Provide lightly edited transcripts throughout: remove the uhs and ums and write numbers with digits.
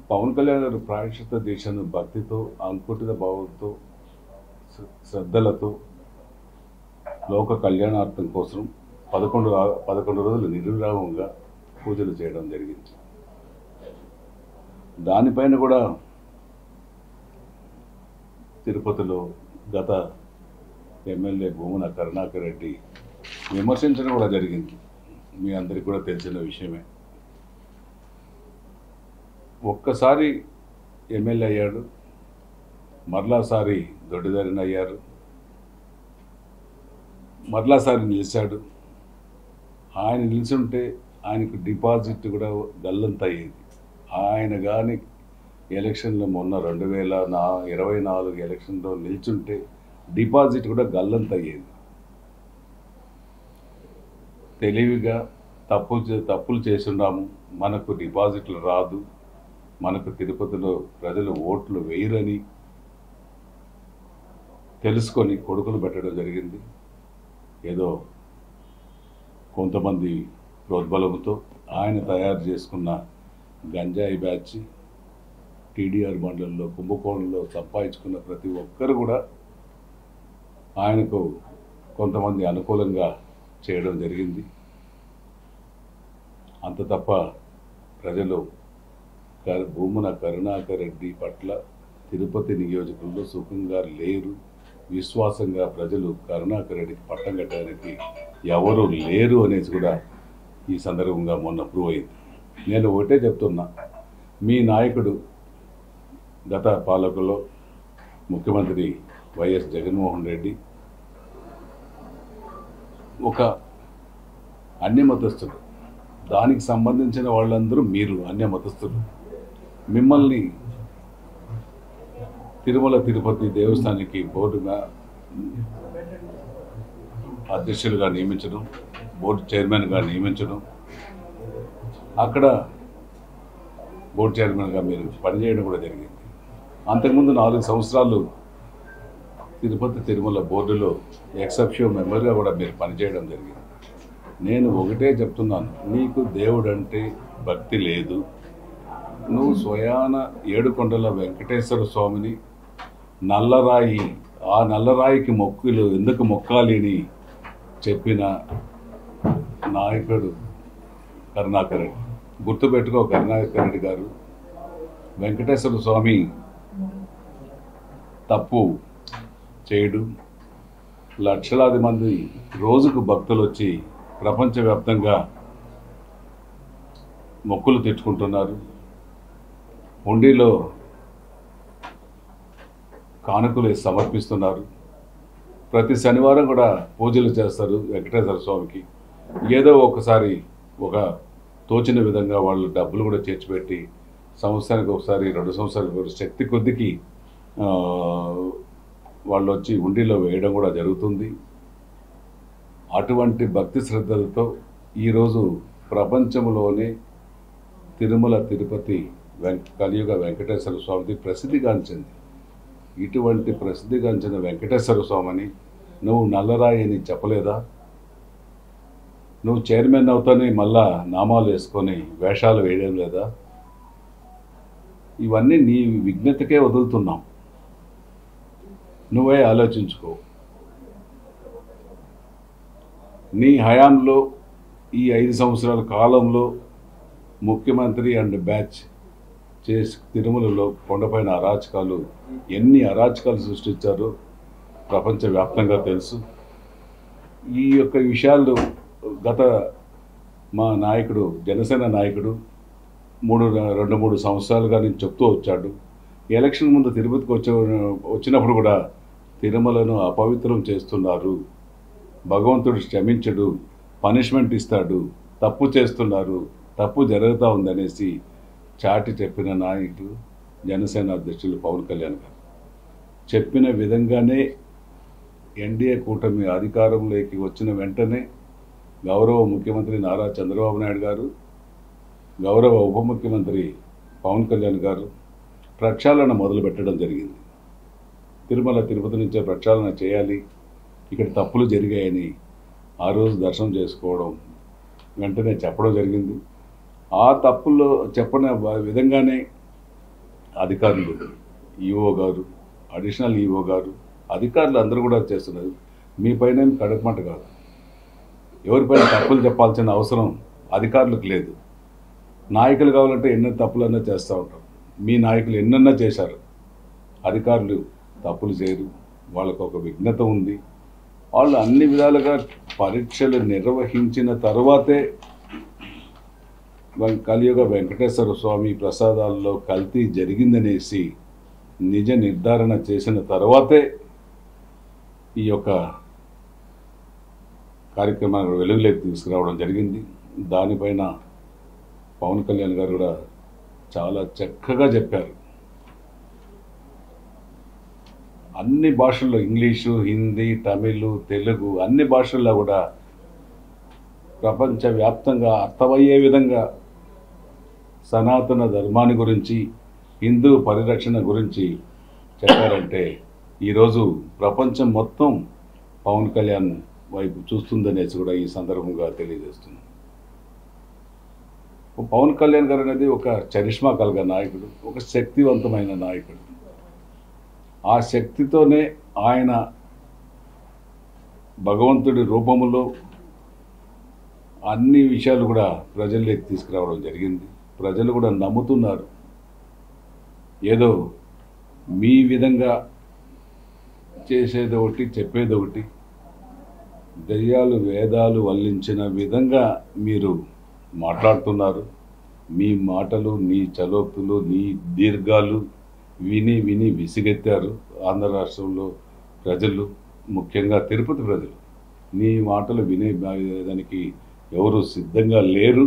పవన్ కళ్యాణ్ గారు ప్రాయశ్చిత్త దీక్షను భక్తితో అంకుటిత భావంతో శ్రద్ధలతో లోక కళ్యాణార్థం కోసం 11 రోజులు నిర్విరామంగా పూజలు చేయడం జరిగింది. దానిపైన కూడా తిరుపతిలో గత ఎమ్మెల్యే భూమన కరుణాకర్ రెడ్డి విమర్శించడం కూడా జరిగింది. మీ అందరికీ కూడా తెలిసిన విషయమే. ఒక్కసారి ఎమ్మెల్యే అయ్యాడు, మరలాసారి దొడ్డిదారిని అయ్యారు, మరలాసారి నిలిచాడు. ఆయన నిలిచుంటే ఆయనకు డిపాజిట్ కూడా గల్లంత అయ్యేది. ఆయన కానీ ఎలక్షన్లో మొన్న 2024 ఎలక్షన్లో నిల్చుంటే డిపాజిట్ కూడా గల్లంత అయ్యేది. తెలివిగా తప్పులు చేస్తున్నాము, మనకు డిపాజిట్లు రాదు, మనకు తిరుపతిలో ప్రజలు ఓట్లు వేయరని తెలుసుకొని కొడుకులు పెట్టడం జరిగింది. ఏదో కొంతమంది ప్రోద్బలంతో ఆయన తయారు చేసుకున్న గంజాయి బ్యాచ్ టీడీఆర్ మండలంలో కుంభకోణంలో సంపాదించుకున్న ప్రతి ఒక్కరు కూడా ఆయనకు కొంతమంది అనుకూలంగా చేయడం జరిగింది. అంత తప్ప ప్రజలు భూమన కరుణాకర్ రెడ్డి పట్ల తిరుపతి నియోజకవర్గంలో సుఖంగా లేరు. విశ్వాసంగా ప్రజలు కరుణాకర్ రెడ్డికి పట్టం కట్టడానికి ఎవరు లేరు అనేసి కూడా ఈ సందర్భంగా మొన్న ప్రూవ్ అయింది. నేను ఒకటే చెప్తున్నా, మీ నాయకుడు గత పాలకులో ముఖ్యమంత్రి వైఎస్ జగన్మోహన్ రెడ్డి ఒక అన్య మతస్థుడు, దానికి సంబంధించిన వాళ్ళందరూ మీరు అన్య మతస్థులు. మిమ్మల్ని తిరుమల తిరుపతి దేవస్థానానికి బోర్డుగా అధ్యక్షులుగా నియమించడం, బోర్డు చైర్మన్గా నియమించడం, అక్కడ బోర్డు చైర్మన్గా మీరు పనిచేయడం కూడా జరిగింది. అంతకుముందు 4 సంవత్సరాలు తిరుపతి తిరుమల బోర్డులో ఎక్సెప్షియో మెంబర్గా కూడా మీరు పనిచేయడం జరిగింది. నేను ఒకటే చెప్తున్నాను, నీకు దేవుడు అంటే భక్తి లేదు. నువ్వు స్వయాన ఏడుకొండల వెంకటేశ్వర స్వామిని నల్లరాయి, ఆ నల్లరాయికి మొక్కులు ఎందుకు మొక్కాలి అని చెప్పిన నాయకుడు కరుణాకర్ రెడ్డి. గుర్తుపెట్టుకో కరుణాకర్ రెడ్డి గారు, వెంకటేశ్వర స్వామి తప్పు చేయడు. లక్షలాది మంది రోజుకు భక్తులు వచ్చి ప్రపంచవ్యాప్తంగా మొక్కులు తెచ్చుకుంటున్నారు. హుండీలో కానుకలు సమర్పిస్తున్నారు. ప్రతి శనివారం కూడా పూజలు చేస్తారు వెంకటేశ్వర స్వామికి. ఏదో ఒకసారి ఒక తోచిన విధంగా వాళ్ళు డబ్బులు కూడా చేర్చిపెట్టి సంవత్సరానికి ఒకసారి 2 సంవత్సరాలకు శక్తి కొద్దికి వాళ్ళు వచ్చి హుండీలో వేయడం కూడా జరుగుతుంది. అటువంటి భక్తి శ్రద్ధలతో ఈరోజు ప్రపంచంలోనే తిరుమల తిరుపతి కలియుగ వెంకటేశ్వర స్వామికి ప్రసిద్ధిగాంచింది. ఇటువంటి ప్రసిద్ధిగాంచిన వెంకటేశ్వర స్వామిని నువ్వు నల్లరాయి అని చెప్పలేదా? నువ్వు చైర్మన్ అవుతానే మళ్ళా నామాలు వేసుకొని వేషాలు వేయడం లేదా? ఇవన్నీ నీ విజ్ఞతకే వదులుతున్నాం, నువ్వే ఆలోచించుకో. నీ హయాంలో ఈ 5 సంవత్సరాల కాలంలో ముఖ్యమంత్రి అండ్ బ్యాచ్ చేసి తిరుమలలో కొండపైన అరాచకాలు, ఎన్ని అరాచకాలు సృష్టించారో ప్రపంచవ్యాప్తంగా తెలుసు. ఈ యొక్క విషయాలు గత మా నాయకుడు, జనసేన నాయకుడు 2-3 సంవత్సరాలుగా నేను చెప్తూ వచ్చాడు. ఎలక్షన్ ముందు తిరుపతికి వచ్చినప్పుడు కూడా తిరుమలను అపవిత్రం చేస్తున్నారు, భగవంతుడు క్షమించడు, పనిష్మెంట్ ఇస్తాడు, తప్పు చేస్తున్నారు, తప్పు జరుగుతూ ఉందనేసి చాటి చెప్పిన నాయకుడు జనసేన అధ్యక్షులు పవన్ కళ్యాణ్ గారు. చెప్పిన విధంగానే ఎన్డీఏ కూటమి అధికారంలోకి వచ్చిన వెంటనే గౌరవ ముఖ్యమంత్రి నారా చంద్రబాబు నాయుడు గారు, గౌరవ ఉప ముఖ్యమంత్రి పవన్ కళ్యాణ్ గారు ప్రక్షాళన మొదలుపెట్టడం జరిగింది. తిరుమల తిరుపతి నుంచే ప్రక్షాళన చేయాలి, ఇక్కడ తప్పులు జరిగాయని ఆ రోజు దర్శనం చేసుకోవడం వెంటనే చెప్పడం జరిగింది. ఆ తప్పుల్లో చెప్పిన విధంగానే అధికారులు, ఈఓ గారు, అడిషనల్ ఈఓ గారు, అధికారులు అందరూ కూడా చేస్తున్నారు. మీ పైన ఏం కడకమాట కాదు. ఎవరిపైన తప్పులు చెప్పాల్సిన అవసరం అధికారులకు లేదు. నాయకులు కావాలంటే ఎన్నో తప్పులన్నా చేస్తూ ఉంటారు. మీ నాయకులు ఎన్నన్నా చేశారు. అధికారులు తప్పులు చేయరు. వాళ్ళకు ఒక విఘ్నత ఉంది. వాళ్ళు అన్ని విధాలుగా పరీక్షలు నిర్వహించిన తర్వాతే కలియుగ వెంకటేశ్వర స్వామి ప్రసాదాల్లో కల్తీ జరిగిందనేసి నిజ నిర్ధారణ చేసిన తర్వాతే ఈ యొక్క కార్యక్రమాన్ని వెలుగులోకి తీసుకురావడం జరిగింది. దానిపైన పవన్ కళ్యాణ్ గారు కూడా చాలా చక్కగా చెప్పారు. అన్ని భాషల్లో, ఇంగ్లీషు, హిందీ, తమిళ్, తెలుగు అన్ని భాషల్లో కూడా ప్రపంచవ్యాప్తంగా అర్థమయ్యే విధంగా సనాతన ధర్మాన్ని గురించి, హిందూ పరిరక్షణ గురించి చెప్పారంటే ఈరోజు ప్రపంచం మొత్తం పవన్ కళ్యాణ్ వైపు చూస్తుందనేసి కూడా ఈ సందర్భంగా తెలియజేస్తున్నాం. పవన్ కళ్యాణ్ గారు అనేది ఒక చరిష్మా కలిగిన నాయకుడు, ఒక శక్తివంతమైన నాయకుడు. ఆ శక్తితోనే ఆయన భగవంతుడి రూపంలో అన్ని విషయాలు కూడా ప్రజల్లోకి తీసుకురావడం జరిగింది. ప్రజలు కూడా నమ్ముతున్నారు. ఏదో మీ విధంగా చేసేది ఒకటి, చెప్పేది ఒకటి, దయ్యాలు వేదాలు వల్లించిన విధంగా మీరు మాట్లాడుతున్నారు. మీ మాటలు, నీ చలోక్తులు, నీ దీర్ఘాలు విని విని విసిగెత్తారు ఆంధ్ర రాష్ట్రంలో ప్రజలు, ముఖ్యంగా తిరుపతి ప్రజలు. నీ మాటలు వినేదానికి ఎవరు సిద్ధంగా లేరు.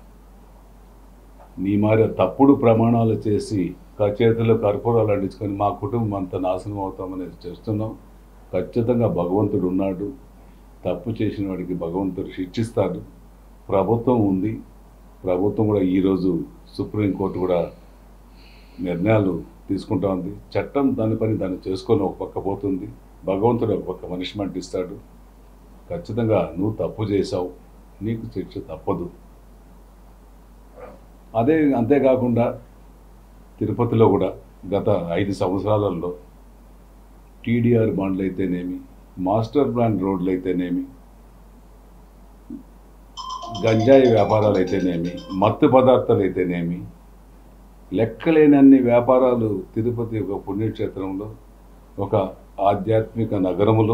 నీ మారే తప్పుడు ప్రమాణాలు చేసి చేతిలో కర్పూరాలు అంటించుకొని మా కుటుంబం అంతా నాశనం అవుతామనేది చేస్తున్నాం. ఖచ్చితంగా భగవంతుడు ఉన్నాడు. తప్పు చేసిన వాడికి భగవంతుడు శిక్షిస్తాడు. ప్రభుత్వం ఉంది. ప్రభుత్వం కూడా ఈరోజు సుప్రీంకోర్టు కూడా నిర్ణయాలు తీసుకుంటా ఉంది. చట్టం దాని పని దాన్ని చేసుకొని ఒక పక్క పోతుంది. భగవంతుడు ఒక పక్క పనిష్మెంట్ ఇస్తాడు. ఖచ్చితంగా నువ్వు తప్పు చేశావు, నీకు శిక్ష తప్పదు. అంతేకాకుండా తిరుపతిలో కూడా గత 5 సంవత్సరాలలో టీడీఆర్ బాండ్లు అయితేనేమి, మాస్టర్ ప్లాన్ రోడ్లు అయితేనేమి, గంజాయి వ్యాపారాలు అయితేనేమి, మత్తు పదార్థాలు అయితేనేమి, లెక్కలేనన్ని వ్యాపారాలు తిరుపతి ఒక పుణ్యక్షేత్రంలో, ఒక ఆధ్యాత్మిక నగరములో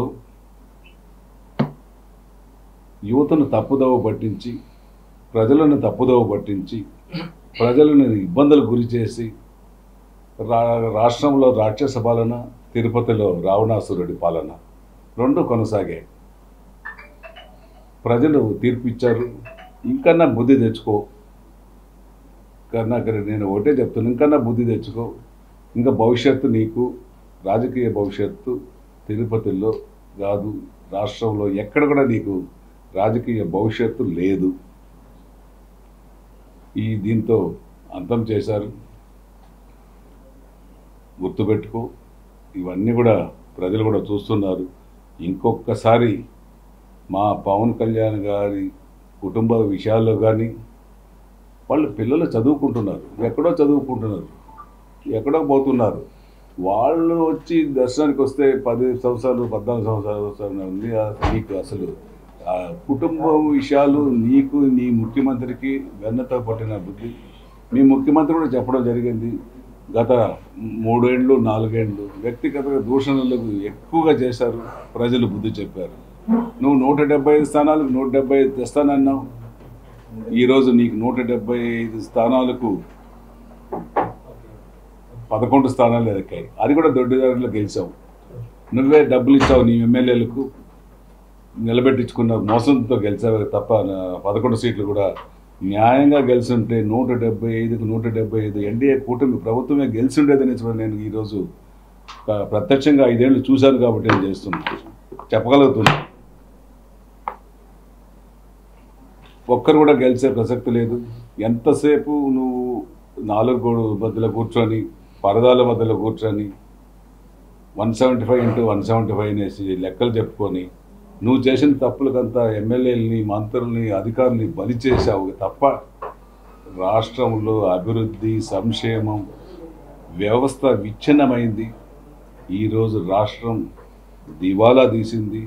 యువతను తప్పుదోవ పట్టించి, ప్రజలను తప్పుదోవ పట్టించి, ప్రజలను ఇబ్బందులకు గురి చేసి, రాష్ట్రంలో రాక్షస పాలన, తిరుపతిలో రావణాసురుడి పాలన రెండు కొనసాగాయి. ప్రజలు తీర్పిచ్చారు. ఇంకన్నా బుద్ధి తెచ్చుకో కరుణాకర్, నేను ఒకటే చెప్తున్నాను, ఇంకన్నా బుద్ధి తెచ్చుకో. ఇంకా భవిష్యత్తు నీకు, రాజకీయ భవిష్యత్తు తిరుపతిలో కాదు, రాష్ట్రంలో ఎక్కడ కూడా నీకు రాజకీయ భవిష్యత్తు లేదు. దీంతో అంతం చేశారు. గుర్తుపెట్టుకో. ఇవన్నీ కూడా ప్రజలు కూడా చూస్తున్నారు. ఇంకొకసారి మా పవన్ కళ్యాణ్ గారి కుటుంబ విషయాల్లో కానీ, వాళ్ళు పిల్లలు చదువుకుంటున్నారు, ఎక్కడో చదువుకుంటున్నారు, ఎక్కడో పోతున్నారు. వాళ్ళు వచ్చి దర్శనానికి వస్తే 10 సంవత్సరాలు 14 సంవత్సరాలు ఉంది. నీకు అసలు కుటుంబ విషయాలు నీకు, నీ ముఖ్యమంత్రికి వెన్నతో పట్టిన బుద్ధి. మీ ముఖ్యమంత్రి కూడా చెప్పడం జరిగింది. గత 3 ఏళ్ళు 4 ఏళ్ళు వ్యక్తిగత దూషణలకు ఎక్కువగా చేశారు. ప్రజలు బుద్ధి చెప్పారు. నువ్వు 175 స్థానాలకు 175 తెస్తానన్నావు. ఈరోజు నీకు 175 స్థానాలకు 11 స్థానాలు ఎదక్కాయి. అది కూడా దొడ్డిదారులు గెలిచావు. నువ్వే డబ్బులు ఇచ్చావు నీ ఎమ్మెల్యేలకు, నిలబెట్టించుకున్న మోసంతో గెలిచావు తప్ప 11 సీట్లు కూడా న్యాయంగా గెలిచుంటే 175కు 175 ఎన్డీఏ కూటమి ప్రభుత్వమే గెలిచుండేదని నేను ఈరోజు ప్రత్యక్షంగా 5 ఏళ్ళు చూశాను కాబట్టి నేను చేస్తున్నాను, చెప్పగలుగుతున్నాను. ఒక్కరు కూడా గెలిచే ప్రసక్తి లేదు. ఎంతసేపు నువ్వు 4 గోడు మధ్యలో కూర్చొని, పరదాల మధ్యలో కూర్చొని 175 × 175 అనేసి లెక్కలు చెప్పుకొని నువ్వు చేసిన తప్పులకంతా ఎమ్మెల్యేలని, మంత్రుల్ని, అధికారుల్ని బలి చేశావు తప్ప రాష్ట్రంలో అభివృద్ధి, సంక్షేమం, వ్యవస్థ విచ్ఛిన్నమైంది. ఈరోజు రాష్ట్రం దివాలా తీసింది.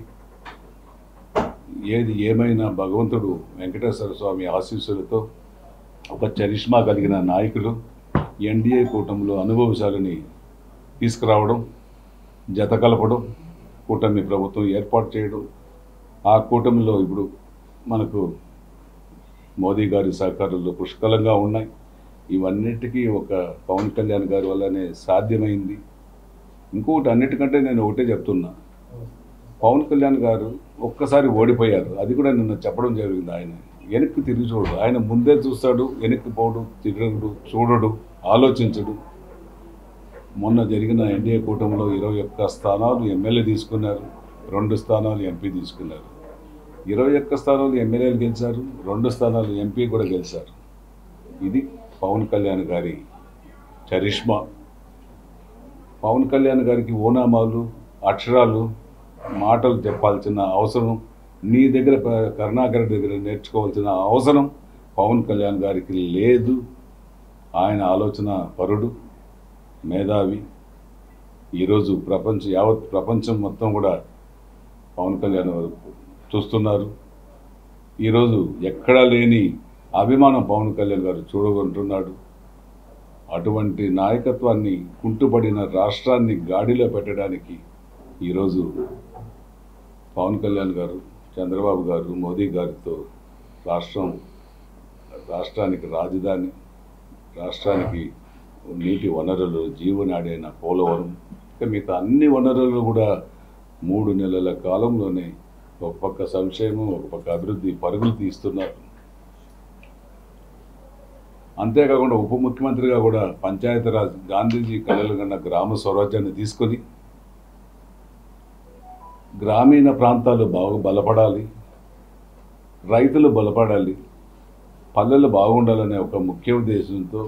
ఏది ఏమైనా భగవంతుడు వెంకటేశ్వర స్వామి ఆశీస్సులతో ఒక చరిష్మా కలిగిన నాయకులు ఎన్డీఏ కూటమిలో అనుభవశాలిని తీసుకురావడం, జత కలపడం, కూటమి ప్రభుత్వం ఏర్పాటు చేయడం, ఆ కూటమిలో ఇప్పుడు మనకు మోదీ గారి సహకారాలు పుష్కలంగా ఉన్నాయి. ఇవన్నిటికీ ఒక పవన్ కళ్యాణ్ గారి వల్లనే సాధ్యమైంది. ఇంకొకటి అన్నిటికంటే నేను ఒకటే చెప్తున్నా, పవన్ కళ్యాణ్ గారు ఒక్కసారి ఓడిపోయారు. అది కూడా నిన్న చెప్పడం జరిగింది. ఆయన వెనక్కి తిరిగి చూడడు. ఆయన ముందే చూస్తాడు, వెనక్కి పోడు, తిరగడు, చూడడు, ఆలోచించడు. మొన్న జరిగిన ఎన్డీఏ కూటమిలో 21 స్థానాలు ఎమ్మెల్యే తీసుకున్నారు, 2 స్థానాలు ఎంపీ తీసుకున్నారు. 21 స్థానాలు ఎమ్మెల్యేలు గెలిచారు, 2 స్థానాలు ఎంపీ కూడా గెలిచారు. ఇది పవన్ కళ్యాణ్ గారి చరిష్మా. పవన్ కళ్యాణ్ గారికి ఓనామాలు, అక్షరాలు, మాటలు చెప్పాల్సిన అవసరం, నీ దగ్గర కరుణాకర్ దగ్గర నేర్చుకోవాల్సిన అవసరం పవన్ కళ్యాణ్ గారికి లేదు. ఆయన ఆలోచన పరుడు, మేధావి. ఈరోజు యావత్ ప్రపంచం మొత్తం కూడా పవన్ కళ్యాణ్ గారు చూస్తున్నారు. ఈరోజు ఎక్కడా లేని అభిమానం పవన్ కళ్యాణ్ గారు చూడగొంటున్నాడు. అటువంటి నాయకత్వాన్ని, కుంటుపడిన రాష్ట్రాన్ని గాడిలో పెట్టడానికి ఈరోజు పవన్ కళ్యాణ్ గారు, చంద్రబాబు గారు, మోదీ గారితో రాష్ట్రానికి రాజధాని, రాష్ట్రానికి నీటి వనరులు, జీవనాడి అయిన పోలవరం, ఇంకా మిగతా అన్ని వనరులు కూడా 3 నెలల కాలంలోనే ఒక పక్క సంక్షేమం, ఒక పక్క అభివృద్ధి పరుగులు తీస్తున్నారు. అంతేకాకుండా ఉప ముఖ్యమంత్రిగా కూడా పంచాయతీరాజ్, గాంధీజీ కలలు కన్న గ్రామ స్వరాజ్యాన్ని తీసుకొని గ్రామీణ ప్రాంతాలు బాగా బలపడాలి, రైతులు బలపడాలి, పల్లెలు బాగుండాలనే ఒక ముఖ్య ఉద్దేశంతో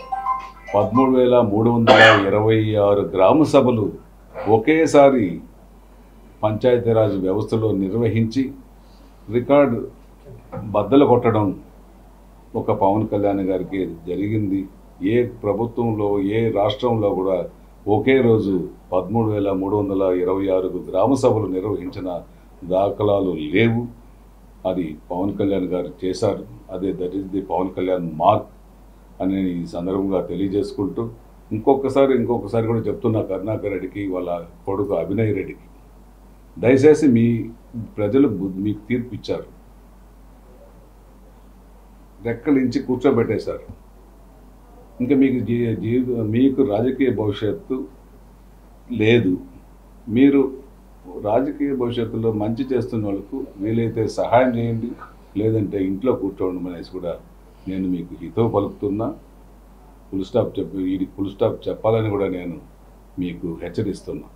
13,326 గ్రామ సభలు ఒకేసారి పంచాయతీరాజ్ వ్యవస్థలో నిర్వహించి రికార్డు బద్దలు కొట్టడం ఒక పవన్ కళ్యాణ్ గారికి జరిగింది. ఏ ప్రభుత్వంలో, ఏ రాష్ట్రంలో కూడా ఒకే రోజు 13,326 గ్రామ సభలు నిర్వహించిన దాఖలాలు లేవు. అది పవన్ కళ్యాణ్ గారు చేశారు. That is the Pawan Kalyan mark అని ఈ సందర్భంగా తెలియజేసుకుంటూ ఇంకొకసారి కూడా చెప్తున్నా కరుణాకర్ రెడ్డికి, వాళ్ళ కొడుకు అభినయ్ రెడ్డికి, దయచేసి మీ ప్రజలు మీకు తీర్పు ఇచ్చారు, రెక్కలించి కూర్చోబెట్టేశారు. ఇంకా మీకు రాజకీయ భవిష్యత్తు లేదు. మీరు రాజకీయ భవిష్యత్తులో మంచి చేస్తున్న వాళ్ళకు వీలైతే సహాయం చేయండి, లేదంటే ఇంట్లో కూర్చోండి అనేసి కూడా నేను మీకు హితవు పలుకుతున్నా. ఫుల్ స్టాప్ చెప్పాలని కూడా నేను మీకు హెచ్చరిస్తున్నా.